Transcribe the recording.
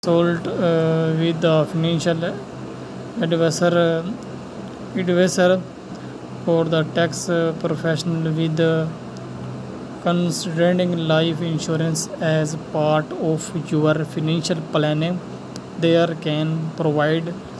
consult with the financial advisor, advisor or the tax professional with considering life insurance as part of your financial planning. There can provide